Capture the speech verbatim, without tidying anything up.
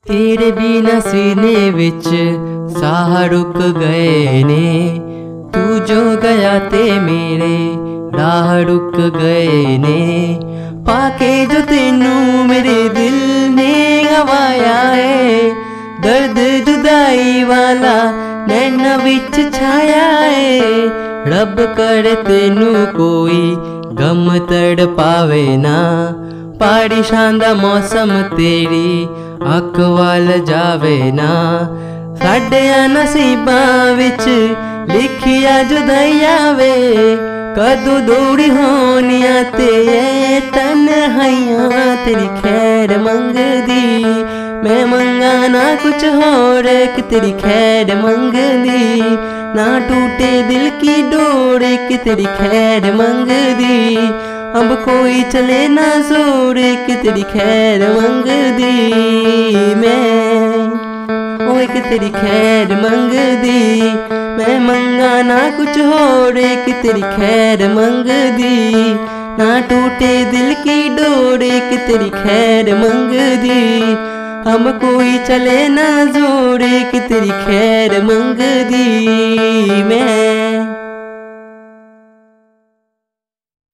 तेरे बिना सीने विच साह रुक गए ने, तू जो गया ते मेरे राह रुक गए ने। पाके जो तेनू मेरे दिल ने गवाया है, दर्द जुदाई वाला नैना विच छाया है। रब करे तेनू कोई गम तड़ पावे ना, पहाड़ी शांदा मौसम तेरी अख वाल जावे ना। साडियां नसीबां विच लिखिया जुदाइया वे, कदों दूरी होनिया ते तन्हाइयां तेरी खैर मंगदी। मैं मंगा ना कुछ होर कि तेरी खैर मंगदी, ना टूटे दिल की डोर कि तेरी खैर मंगदी। अब कोई चले ना जोर कि तेरी खैर मंगदी। मैं ओए कि तेरी खैर मंगदी, मैं मंगा ना कुछ होर कि तेरी खैर मंगदी। ना टूटे दिल की डोर कि तेरी खैर मंगदी। हम कोई चले ना जोर कि तेरी खैर मंगदी। मैं